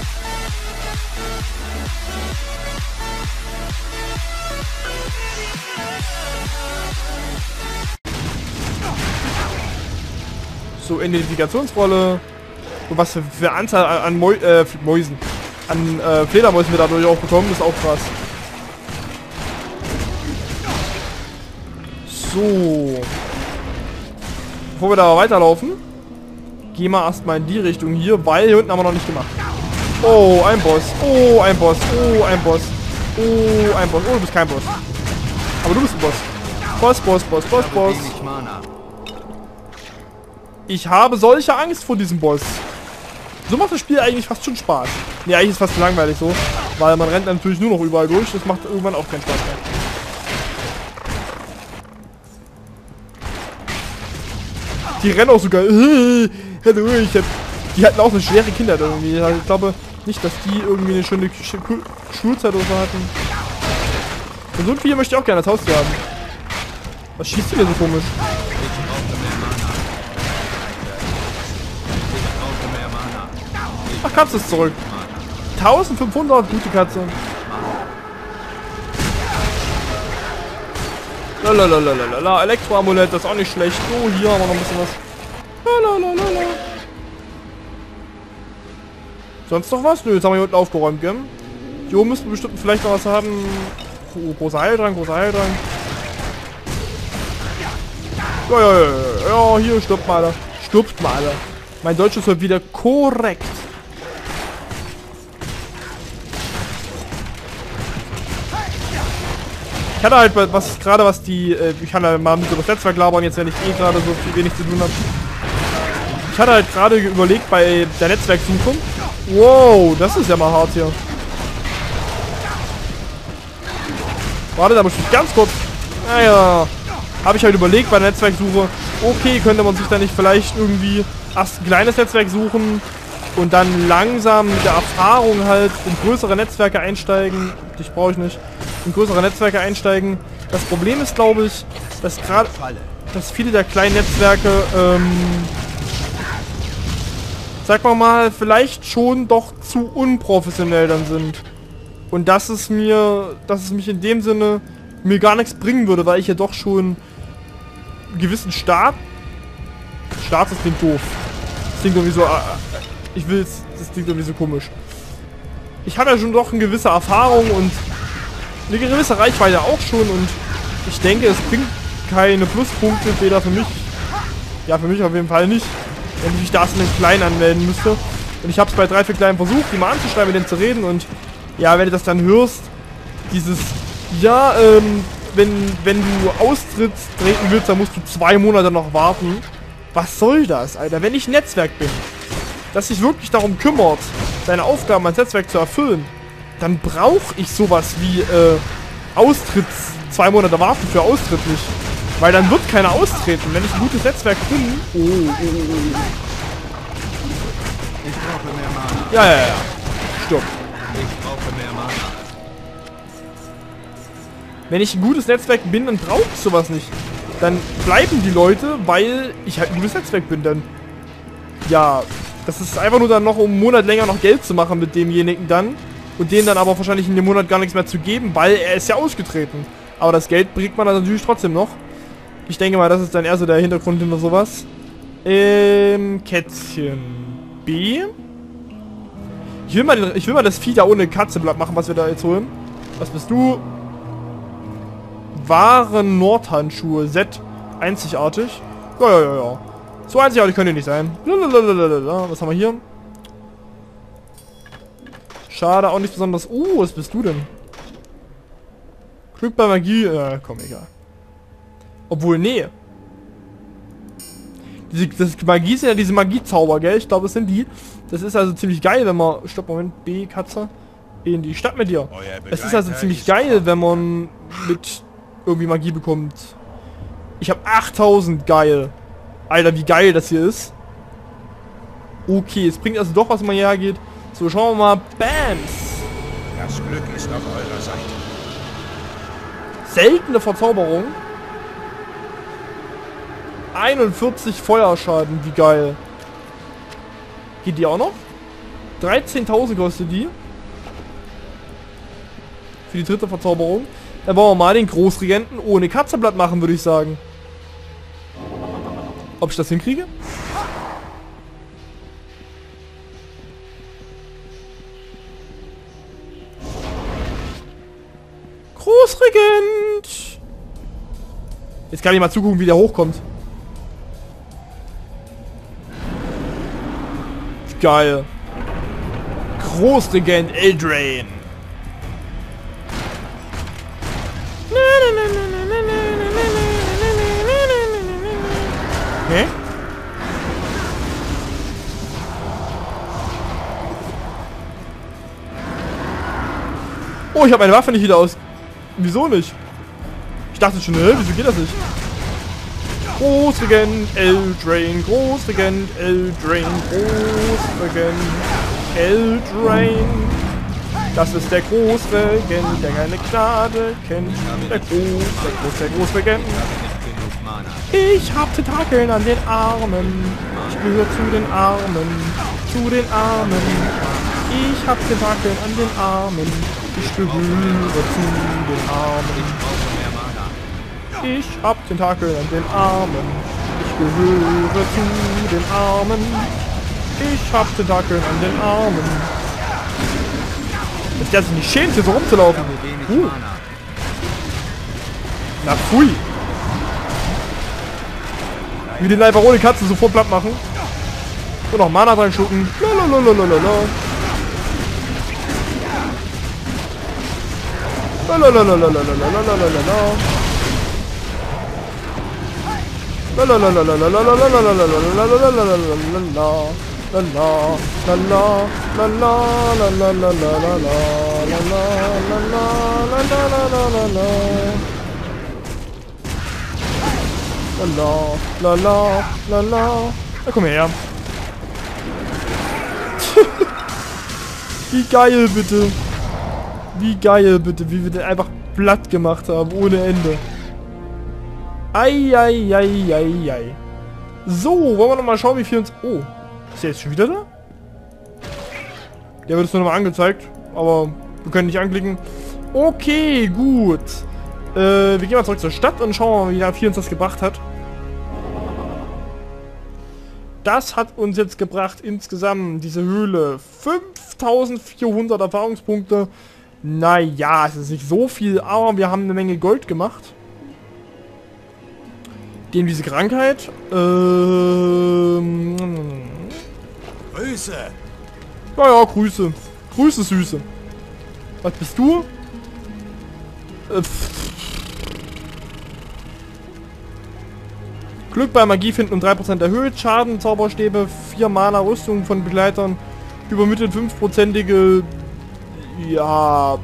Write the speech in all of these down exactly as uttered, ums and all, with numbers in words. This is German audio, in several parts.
So, Identifikationsrolle. Und was für, für Anzahl an, an Mäu äh, Mäusen. An äh, Fledermäusen wir dadurch auch bekommen, das ist auch krass. So. Bevor wir da weiterlaufen, gehen wir erstmal in die Richtung hier, weil hier unten haben wir noch nicht gemacht. Oh, ein Boss. Oh, ein Boss. Oh, ein Boss. Oh, ein Boss. Oh, du bist kein Boss. Aber du bist ein Boss. Boss, Boss, Boss, Boss, Boss. Ich habe solche Angst vor diesem Boss. So macht das Spiel eigentlich fast schon Spaß. Ne, eigentlich ist es fast langweilig so. Weil man rennt natürlich nur noch überall durch. Das macht irgendwann auch keinen Spaß mehr. Die rennen auch sogar. Äh, hallo, ich hab, die hatten auch eine schwere Kindheit irgendwie. Also ich glaube nicht, dass die irgendwie eine schöne Schulzeit oder so hatten. Und so ein Vieh möchte ich auch gerne als Haustier haben. Was schießt du denn so komisch? Ach, Katze ist zurück. eintausendfünfhundert, gute Katze. Lalalala, Elektroamulett, das ist auch nicht schlecht. Oh, hier haben wir noch ein bisschen was. Lalalala. Sonst noch was? Nö, jetzt haben wir hier unten aufgeräumt, gell? Hier oben müssten wir bestimmt vielleicht noch was haben. Oh, großer Heildrang, großer Heildrang. Ja, ja, ja, ja, hier, stirbt mal, Alter. Stirbt mal, Alter. Mein Deutsch ist heute wieder korrekt. Ich hatte halt was, gerade was die, äh, ich kann halt mal mit so das Netzwerk labern, jetzt wenn ich eh gerade so viel wenig zu tun habe. Ich hatte halt gerade überlegt bei der Netzwerksuche. Wow, das ist ja mal hart hier. Warte, da muss ich ganz kurz. Naja, habe ich halt überlegt bei der Netzwerksuche. Okay, könnte man sich da nicht vielleicht irgendwie erst ein kleines Netzwerk suchen und dann langsam mit der Erfahrung halt in größere Netzwerke einsteigen. Dich brauche ich nicht. In größere Netzwerke einsteigen. Das Problem ist, glaube ich, dass gerade, dass viele der kleinen Netzwerke, ähm, sag mal mal, vielleicht schon doch zu unprofessionell dann sind. Und dass es mir, dass es mich in dem Sinne mir gar nichts bringen würde, weil ich ja doch schon einen gewissen Start, Start, das klingt doof. Das klingt irgendwie so, ich will es, das klingt irgendwie so komisch. Ich habe ja schon doch eine gewisse Erfahrung und eine gewisse Reichweite auch schon und ich denke, es bringt keine Pluspunkte, weder für mich, ja für mich auf jeden Fall nicht, wenn ich mich da erst in den Kleinen anmelden müsste. Und ich habe es bei drei, vier Kleinen versucht, die mal anzuschreiben, mit denen zu reden und ja, wenn du das dann hörst, dieses, ja, ähm, wenn, wenn du austrittst, treten willst, dann musst du zwei Monate noch warten. Was soll das, Alter? Wenn ich ein Netzwerk bin, das sich wirklich darum kümmert, seine Aufgaben als Netzwerk zu erfüllen, dann brauche ich sowas wie äh, Austritts, zwei Monate warten für Austritt nicht. Weil dann wird keiner austreten. Wenn ich ein gutes Netzwerk bin... Oh, oh, oh. Ich brauche mehr Mana. Ja, ja, ja. Stopp. Ich brauche mehr Mana. Wenn ich ein gutes Netzwerk bin, dann brauche ich sowas nicht. Dann bleiben die Leute, weil ich halt ein gutes Netzwerk bin. Dann... Ja, das ist einfach nur dann noch, um einen Monat länger noch Geld zu machen mit demjenigen dann. Und denen dann aber wahrscheinlich in dem Monat gar nichts mehr zu geben, weil er ist ja ausgetreten. Aber das Geld bringt man dann natürlich trotzdem noch. Ich denke mal, das ist dann eher so der Hintergrund hinter sowas. Ähm, Kätzchen B. Ich will mal, ich will mal das Vieh da ohne Katzeblatt machen, was wir da jetzt holen. Was bist du? Wahre Nordhandschuhe. Z. Einzigartig. Ja, ja, ja, ja. So einzigartig können die nicht sein. Lalalala. Was haben wir hier? Schade, auch nicht besonders... Uh, was bist du denn? Glück bei Magie... Äh, komm, egal. Obwohl, nee. Diese, das Magie sind ja diese Magiezauber, gell? Ich glaube, das sind die. Das ist also ziemlich geil, wenn man... Stopp, Moment. B, Katze. In die Stadt mit dir. Es ist also ziemlich geil, wenn man mit irgendwie Magie bekommt. Ich habe achttausend. Geil. Alter, wie geil das hier ist. Okay, es bringt also doch was, wenn man hierher geht. So, schauen wir mal. Bams! Das Glück ist auf eurer Seite. Seltene Verzauberung. einundvierzig Feuerschaden, wie geil. Geht die auch noch? dreizehntausend kostet die. Für die dritte Verzauberung. Dann wollen wir mal den Großregenten ohne Katzenblatt machen, würde ich sagen. Ob ich das hinkriege? Großregent! Jetzt kann ich mal zugucken, wie der hochkommt. Geil. Großregent Eldraine. Okay. Oh, ich habe meine Waffe nicht wieder aus. Wieso nicht? Ich dachte schon, hä, wieso geht das nicht? Großregent Eldraine, Großregent Eldraine, Großregent Eldraine. Das ist der Großregent, der keine Gnade kennt. Der Groß, der Groß, der Großregent. Ich hab Tentakeln an den Armen. Ich gehöre zu den Armen. Zu den Armen. Ich hab Tentakeln an den Armen. Ich gehöre zu den Armen. Ich hab Tentakeln an den Armen. Ich gehöre zu den Armen. Ich hab Tentakeln an den Armen. Dass der sich nicht schämt, hier so rumzulaufen. Uh. Na pfui. Wie den einfach ohne Katze sofort platt machen. Und noch Mana dran schlucken. Lalalala. Na komm her. Wie geil bitte. Wie geil bitte, wie wir den einfach platt gemacht haben, ohne Ende. Eieieiei. So, wollen wir noch mal schauen, wie viel uns... Oh, ist der jetzt schon wieder da? Der wird es nur noch mal angezeigt, aber wir können nicht anklicken. Okay, gut. Äh, wir gehen mal zurück zur Stadt und schauen mal, wie viel uns das gebracht hat. Das hat uns jetzt gebracht insgesamt, diese Höhle, fünftausendvierhundert Erfahrungspunkte. Naja, es ist nicht so viel, aber wir haben eine Menge Gold gemacht. Dem diese Krankheit. Ähm. Grüße. Ja, ja, Grüße. Grüße, Süße. Was bist du? Äh, Glück bei Magie finden um drei Prozent erhöht. Schaden, Zauberstäbe, vier Mana, Rüstung von Begleitern. Übermittelt fünf Prozentige. Ja.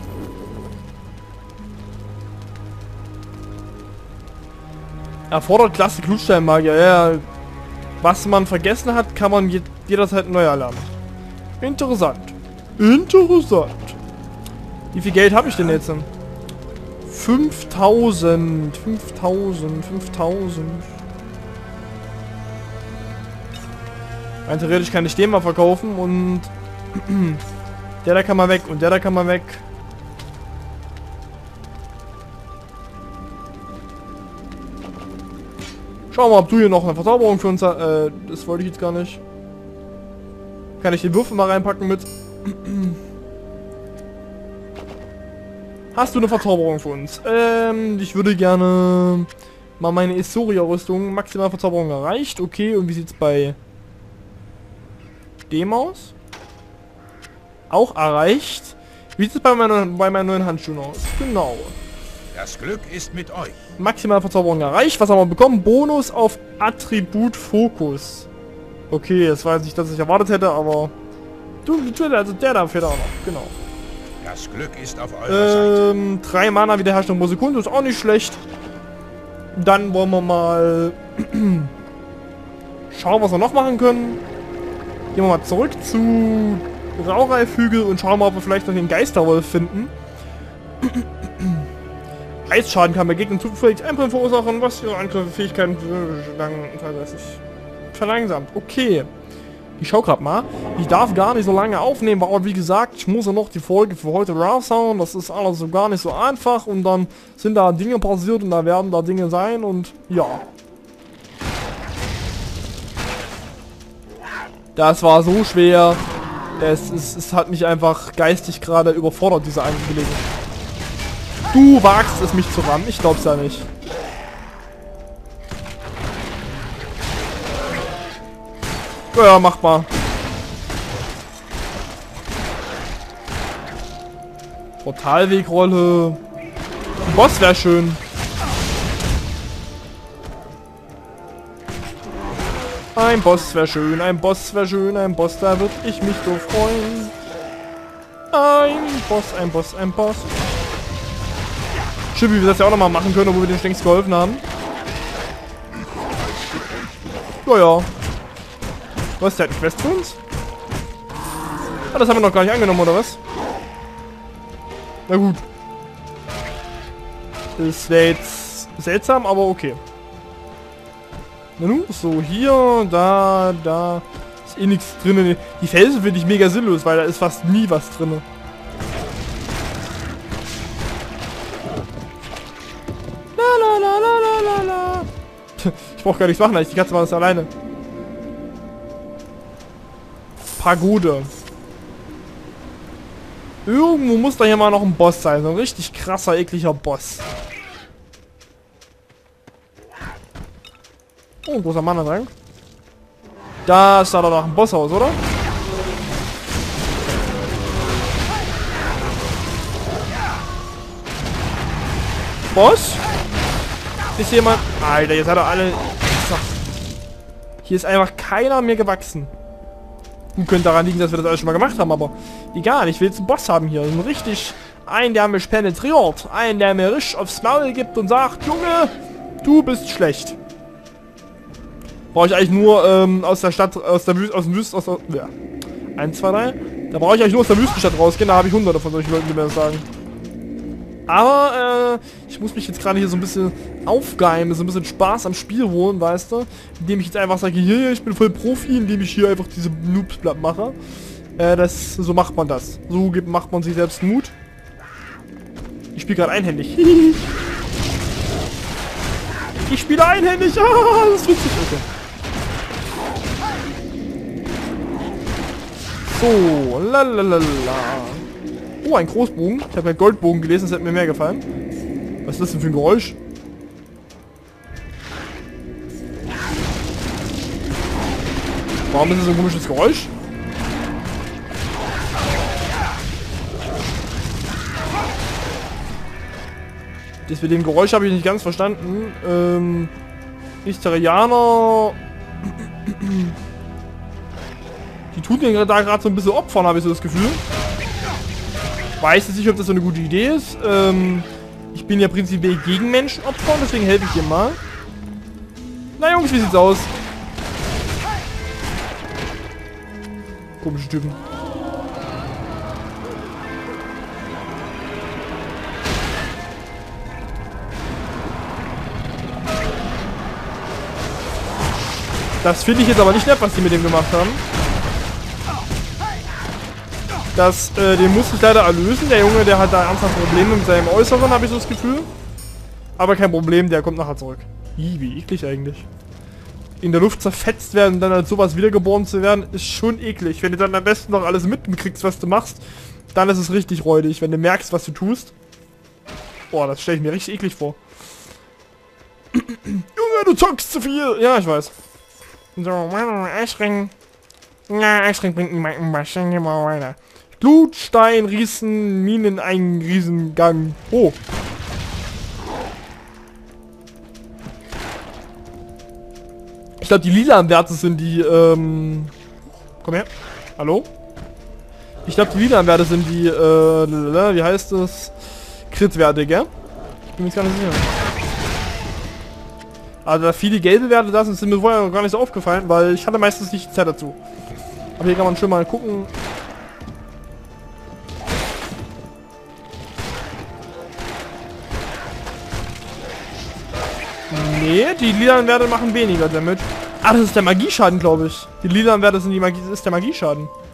Erfordert Klasse Glutsteinmagier. Ja, was man vergessen hat, kann man je jederzeit neu erlernen. Interessant. Interessant. Wie viel Geld habe ich denn jetzt? fünftausend. fünftausend. fünftausend. Rein theoretisch kann ich den mal verkaufen und der da kann mal weg und der da kann mal weg. Schauen wir mal, ob du hier noch eine Verzauberung für uns hast. Äh, das wollte ich jetzt gar nicht. Kann ich den Würfel mal reinpacken mit? Hast du eine Verzauberung für uns? Ähm, ich würde gerne mal meine Esoria-Rüstung. Maximal Verzauberung erreicht. Okay, und wie sieht's bei dem aus? Auch erreicht. Wie sieht es bei meinen, bei meinen neuen Handschuhen aus? Genau. Das Glück ist mit euch. Maximal Verzauberung erreicht. Was haben wir bekommen? Bonus auf Attribut Fokus. Okay, das war jetzt nicht, dass ich erwartet hätte, aber... Du, also der da fehlt auch noch. Genau. Das Glück ist auf eurer Ähm, drei Mana Wiederherstellung pro Sekunde. Ist auch nicht schlecht. Dann wollen wir mal... schauen, was wir noch machen können. Gehen wir mal zurück zu... Raureifhügel und schauen mal, ob wir vielleicht noch den Geisterwolf finden. Eisschaden kann bei Gegnern zufällig Einbrennen verursachen, was ihre Angriffe Fähigkeiten verlangsamt. Okay. Ich schau grad mal. Ich darf gar nicht so lange aufnehmen, aber wie gesagt, ich muss ja noch die Folge für heute raushauen. Das ist alles so gar nicht so einfach und dann sind da Dinge passiert und da werden da Dinge sein und ja. Das war so schwer. Es, es, es hat mich einfach geistig gerade überfordert, diese Angelegenheit. Du wagst es, mich zu rammen? Ich glaub's ja nicht. Ja, mach mal. Portalwegrolle. Ein Boss wäre schön. Ein Boss wäre schön, ein Boss wäre schön, ein Boss, da würde ich mich so freuen. Ein Boss, ein Boss, ein Boss. Schön, wie wir das ja auch nochmal machen können, obwohl wir den längst geholfen haben. Ja, ja. Was, der hat eine Quest für uns? Ah, das haben wir noch gar nicht angenommen, oder was? Na gut. Das wäre jetzt seltsam, aber okay. Na nun, so hier, da, da. Ist eh nichts drin. Die Felsen finde ich mega sinnlos, weil da ist fast nie was drin. La la la la la la. Ich brauche gar nichts machen, die Katze war das alleine. Pagode. Irgendwo muss da hier mal noch ein Boss sein. So ein richtig krasser, ekliger Boss. Oh, ein großer Mann da dran. Da ist da doch ein Bosshaus, oder? Boss? Ist jemand... Alter, jetzt hat er alle... Hier ist einfach keiner mehr gewachsen. Gut, könnte daran liegen, dass wir das alles schon mal gemacht haben, aber egal, ich will jetzt einen Boss haben hier. Einen richtig... Einen, der mich penetriert. Einen, der mir richtig aufs Maul gibt und sagt, Junge, du bist schlecht. Brauche ich eigentlich nur ähm, aus der Stadt, aus der Wüste, aus dem Wüsten, aus der... Ja. eins, zwei, drei. Da brauche ich eigentlich nur aus der Wüstenstadt rausgehen, da habe ich hunderte von solchen Leuten, die mir das sagen. Aber, äh, ich muss mich jetzt gerade hier so ein bisschen aufgeimen, so ein bisschen Spaß am Spiel holen, weißt du? Indem ich jetzt einfach sage, hier, ich bin voll Profi, indem ich hier einfach diese Noobs platt mache. Äh, das, so macht man das. So gibt, macht man sich selbst Mut. Ich spiele gerade einhändig. Ich spiele einhändig, ah, das ist witzig, okay. So, lalalala. Oh, ein Großbogen. Ich habe ja Goldbogen gelesen, das hätte mir mehr gefallen. Was ist das denn für ein Geräusch? Warum ist das so ein komisches Geräusch? Das mit dem Geräusch habe ich nicht ganz verstanden. Ähm, Isterianer... Die tun den da gerade so ein bisschen opfern, habe ich so das Gefühl. Weiß jetzt nicht, ob das so eine gute Idee ist. Ähm, ich bin ja prinzipiell gegen Menschen opfern, deswegen helfe ich dir mal. Na Jungs, wie sieht's aus? Komische Typen. Das finde ich jetzt aber nicht nett, was die mit dem gemacht haben. Das, äh, den muss ich leider erlösen. Der Junge, der hat da ernsthaft Probleme mit seinem Äußeren, habe ich so das Gefühl. Aber kein Problem, der kommt nachher zurück. Ih, wie eklig eigentlich. In der Luft zerfetzt werden und dann als sowas wiedergeboren zu werden, ist schon eklig. Wenn du dann am besten noch alles mitkriegst, was du machst, dann ist es richtig räudig. Wenn du merkst, was du tust. Boah, das stelle ich mir richtig eklig vor. Junge, du zockst zu viel! Ja, ich weiß. So, Eisring. Ja, Eisring bringt niemanden was. Dann gehen wir weiter. Blutstein, Riesen, Minen, ein Riesengang. Oh. Ich glaube, die lilanen Werte sind die, ähm... Komm her. Hallo? Ich glaube, die lilanen Werte sind die, äh... Wie heißt das? Crit-Werte, gell? Ich bin mir jetzt gar nicht sicher. Also, da viele gelbe Werte da sind, sind mir vorher gar nicht so aufgefallen, weil ich hatte meistens nicht die Zeit dazu. Aber hier kann man schon mal gucken. Nee, die lilanen Werte machen weniger damit. Ah, das ist der Magieschaden, glaube ich. Die lilanen Werte sind die Magie, ist der Magieschaden.